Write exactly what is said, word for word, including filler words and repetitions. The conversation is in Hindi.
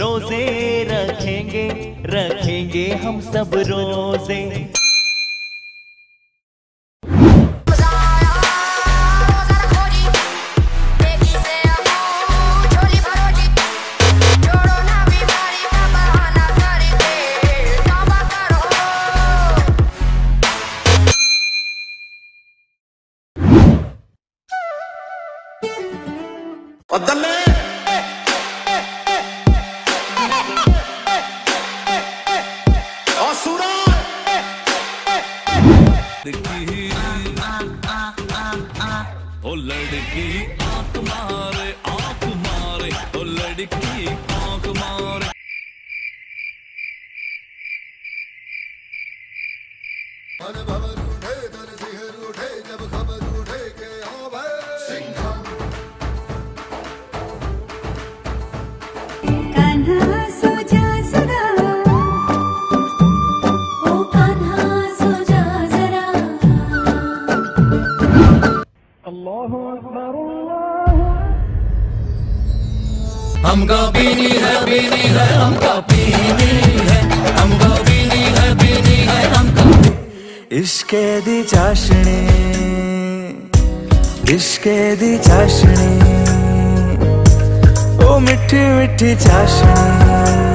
रोजे रखेंगे रखेंगे हम सब रोजे। ओ लड़की आंख मारे आंख मारे, ओ लड़की आंख मारे। मन भवर उठे तन सिहर उठे जब खबर उठे के आवे सिंघम। कान्हा सो जा सदा, ओ कान्हा सो जा जरा। अल्लाहु अकबर अल्लाहु। हमका बीनी है बीनी है हमका बीनी है, हमका बीनी है बीनी है हमका। इश्के दी चाशनी इश्के दी चाशनी, ओ मिठी मिठी चाशनी।